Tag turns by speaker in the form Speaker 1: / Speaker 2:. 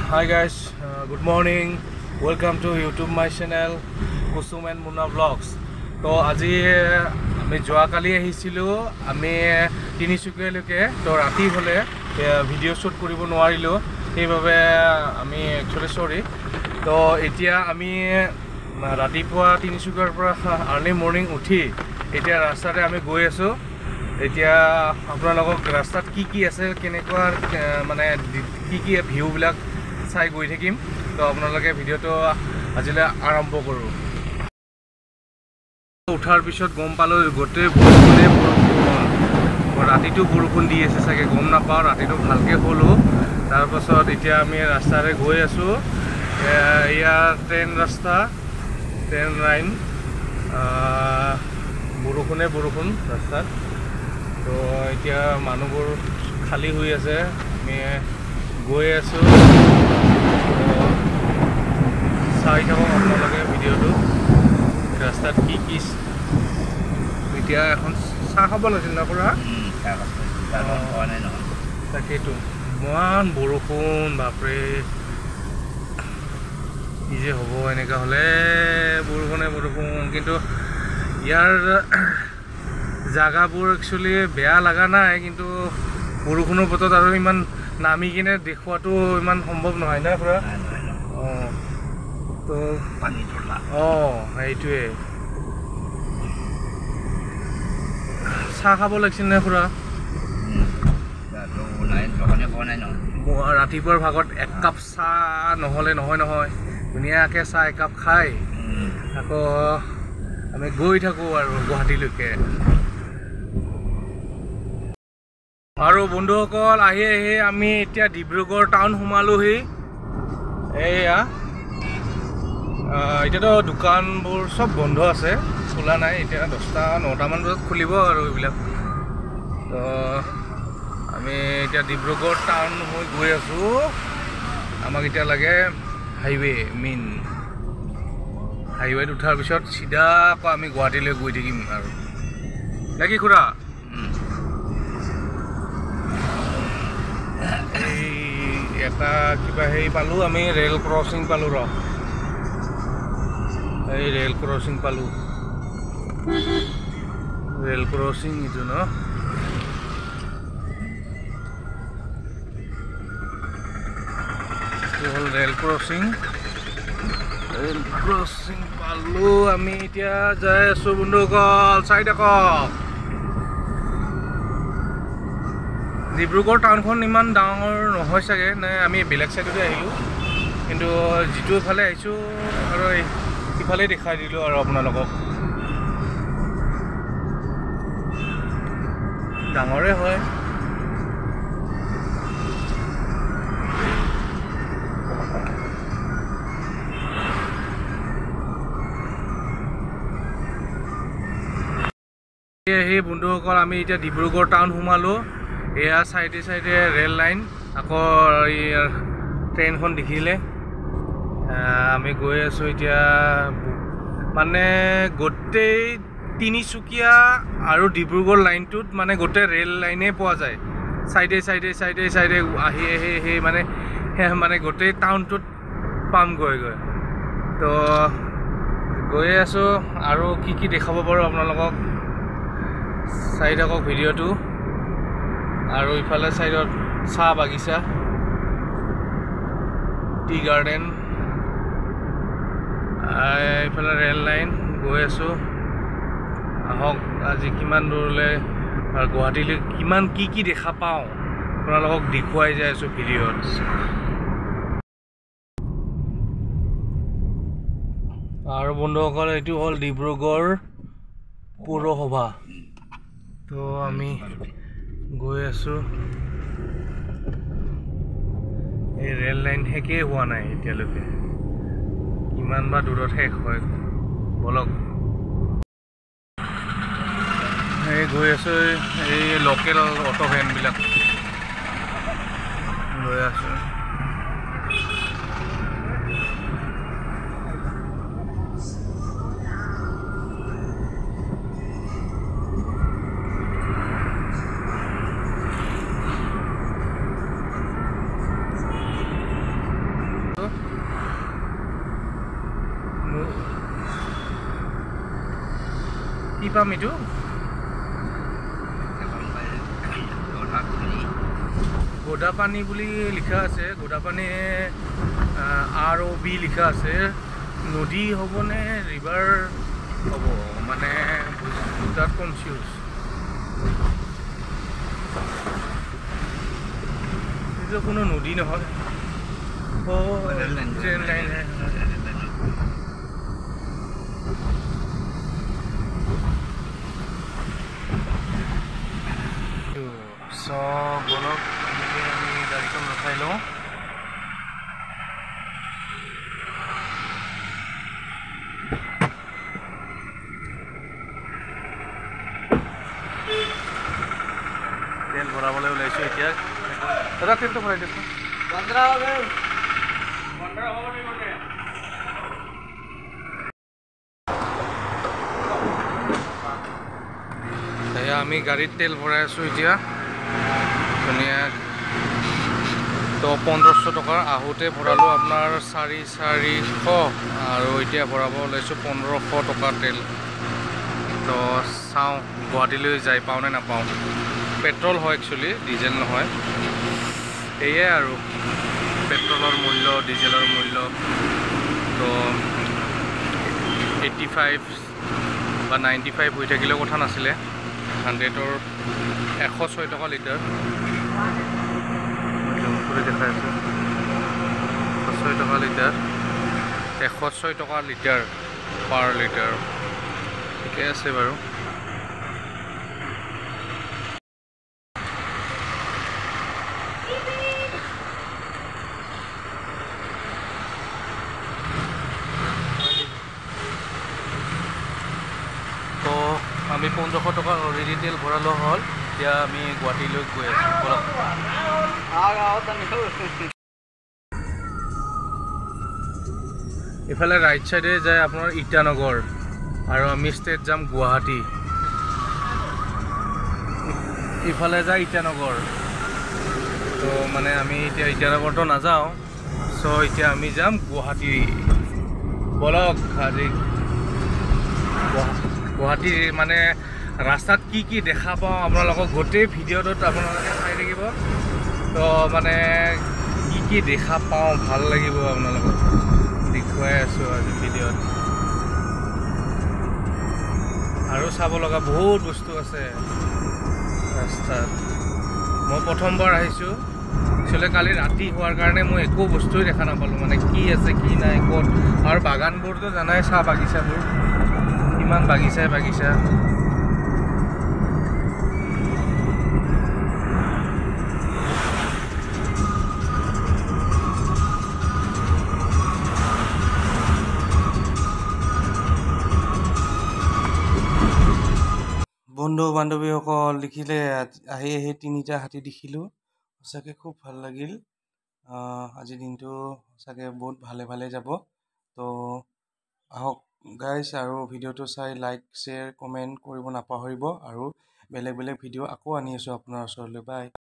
Speaker 1: Hi guys, good morning. Welcome to YouTube my channel Kusum Munna vlogs. So আজি আমি যোৱাকালি আহিছিলো আমি তিনিচুকীয়া লৈকে তো ৰাতি হলে ভিডিও শুট কৰিব নোৱাৰিলো সেইভাবে আমি একচুয়ালি সৰি তো এতিয়া আমি ৰাতিপুৱা তিনিচুকীয়াৰ পৰা আৰ্লি মৰ্নিং উঠি এতিয়া ৰাস্তাতে আমি গৈ আছো এতিয়া আপোনালোকক ৰাস্তাত কি আছে কেনেকুৱা মানে কি ভিউ বিলাক চাই গৈ থাকিম তো আপোনালোকে ভিডিওটো আজিলে আৰম্ভ কৰো উঠাৰ পিছত গম পালো গোটে ৰাতিটো বৰষুণ দি আছে চাগে গম নাপাও ৰাতিটো ভালকে হলো তাৰ পাছত এতিয়া আমি ৰাস্তাৰে গৈ আছো ইয়া ট্ৰেন ৰাস্তা ট্ৰেন লাইন বৰষুণ ৰাস্তাত তো এতিয়া মানুহবোৰ খালি হৈ আছে আমি গৈ আছো চাই থাকক আপোনালোকে ভিডিওটো ৰাস্তাত কি এতিয়া এখন চাহ খাব লাগিছিল না পুৰা তাকেইতো ইমান বৰষুণ বাপৰে কি যে হ'ব এনেকা হ'লে বৰষুণ কিন্তু ইয়াৰ জাগাবোৰ একচুয়ালি বেয়া লাগা নাই কিন্তু বৰষুণৰ বতৰত আৰু ইমান নামি কিনে দেখুৱাটো ইমান সম্ভৱ নহয় না পুৰা তো পানী ধৰলা এইটোৱে চাহ খাব লাগিছিল নে পুৰা ৰাতিপুৱাৰ ভাগত এক কাপ চাহ নহ'লে নহয় ধুনীয়াকৈ চাহ একাপ খাই আকৌ আমি গৈ থাকোঁ আৰু গুৱাহাটীলৈকে আৰু বন্ধুসকল আহি আমি এতিয়া ডিব্ৰুগড় টাউন সোমালোহি এয়া এতিয়াতো দোকানবোৰ সব বন্ধ আছে খোলা নাই এতিয়া 10টা 9টা মান বজাত খুলিব আৰু এইবিলাক তো আমি এতিয়া ডিব্ৰুগড় টাউন হৈ গৈ আছো আমাক এতিয়া লাগে হাইৱে মেইন হাইৱেত উঠাৰ পিছত সিধা আকৌ আমি গুৱাহাটীলৈ গৈ থাকিম আৰু নাকি খুৰা এটা কিবা হেৰি পালো আমি ৰেল ক্ৰসিং পালো এই ৰেল ক্ৰসিং পালো ৰেল ক্ৰসিং ইটো ন ৰেল ক্ৰসিং পালো আমি এতিয়া যাই আছো বন্ধুসকল চাই থাকক ডিব্ৰুগড় টাউনখন ইমান ডাঙৰ নহয় চাগে নে আমি বেলেগ সাইডতে আহিলো কিন্তু যিটো ফালে আহিছো আৰু ইফালে দেখাই দিলো আৰু আপোনালোকক ডাঙৰে হয় এই বন্ধুসকল আমি এতিয়া ডিব্ৰুগড় টাউন সোমালো এয়া সাইডে ৰেল লাইন আকৌ ট্ৰেইনখন দেখিলে আমি গৈ আছো এতিয়া মানে গোটেই তিনিচুকীয়া আৰু ডিব্ৰুগড় লাইনটোত মানে গোটেই ৰেল লাইনে পোৱা যায় সাইডে আহি মানে গোটেই টাউনটোত পাম গৈ তো গৈ আছো আৰু কি দেখাব পাৰো আপোনালোকক চাই থাকক ভিডিওটো আৰু ইফালে সাইডত চাহ বাগিচা টি গাৰ্ডেন ইফালে ৰেল লাইন গৈ আছো আহক আজি কিমান দূৰলৈ আৰু গুৱাহাটীলৈ কিমান কি দেখা পাওঁ আপোনালোকক দেখুৱাই যাই আছো ভিডিঅ'ত আৰু বন্ধুসকল এইটো হ'ল ডিব্ৰুগড় পৌৰসভা তো আমি গৈ আছো এই ৰেল লাইন শেষেই হোৱা নাই এতিয়ালৈকে কিমান বা দূৰত শেষ হয় বলক এই গৈ আছো এই লোকেল অটো ভেনবিলাক গৈ আছো কি পাম এইটো গোদা পানী বুলি লিখা আছে গোদা পানী ROB লিখা আছে নদী হ'বনে ৰিভাৰ হ'ব মানে দুটাত কনফিউজ এইটো কোনো নদী নহয় ট্ৰেইন লাইন বলক আমি গাড়ীখন ৰখাই লওঁ তেল ভৰাবলৈ ওলাইছোঁ এতিয়া দাদা তেলটো ভৰাই দিয়কচোন আমি গাড়ীত তেল ভৰাই আছোঁ এতিয়া ধুনীয়া তো 1500 টকাৰ আহোঁতে ভৰালোঁ আপোনাৰ 450 আৰু এতিয়া ভৰাব ওলাইছোঁ 1500 টকা তেল তো চাওঁ গুৱাহাটীলৈ যাই পাওঁ নে নাপাওঁ পেট্ৰল হয় একচুৱেলি ডিজেল নহয় এয়াই আৰু পেট্ৰলৰ মূল্য ডিজেলৰ মূল্য তো 85 বা 95 হৈ থাকিলেও কথা নাছিলে 100ৰ 106 টকা লিটাৰ দেখাই আছে 106 টকা লিটাৰ 106 টকা লিটাৰ পাৰ লিটাৰ ঠিকে আছে বাৰু তো আমি 1500 টকা অলৰেডি তেল ভৰালো হ'ল এতিয়া আমি গুৱাহাটীলৈ গৈ আছোঁ বলক ইফালে ৰাইট সাইডে যায় আপোনাৰ ইটানগৰ আৰু আমি ষ্টেট যাম গুৱাহাটী ইফালে যায় ইটানগৰ তো মানে আমি এতিয়া ইটানগৰটো নাযাওঁ সো এতিয়া আমি যাম গুৱাহাটী বলক গুৱাহাটী মানে ৰাস্তাত কি দেখা পাওঁ আপোনালোকক গোটেই ভিডিঅ'টোত আপোনালোকে চাই থাকিব তো মানে কি দেখা পাওঁ ভাল লাগিব আপোনালোকক দেখুৱাই আছোঁ আজি ভিডিঅ'ত আৰু চাব লগা বহুত বস্তু আছে ৰাস্তাত মই প্ৰথমবাৰ আহিছোঁ একচুৱেলি কালি ৰাতি হোৱাৰ কাৰণে মই একো বস্তুৱে দেখা নাপালোঁ মানে কি আছে কি নাই ক'ত আৰু বাগানবোৰতো জানাই চাহ বাগিচাবোৰ কিমান বাগিচা বন্ধু বান্ধৱীসকল দেখিলে আহি তিনিটা হাতী দেখিলোঁ সঁচাকৈ খুব ভাল লাগিল আজিৰ দিনটো সঁচাকৈ বহুত ভালে যাব তো আহক গাইজ আৰু ভিডিঅ'টো চাই লাইক শ্বেয়াৰ কমেণ্ট কৰিব নাপাহৰিব আৰু বেলেগ ভিডিঅ' আকৌ আনি আছোঁ আপোনাৰ ওচৰলৈ বাই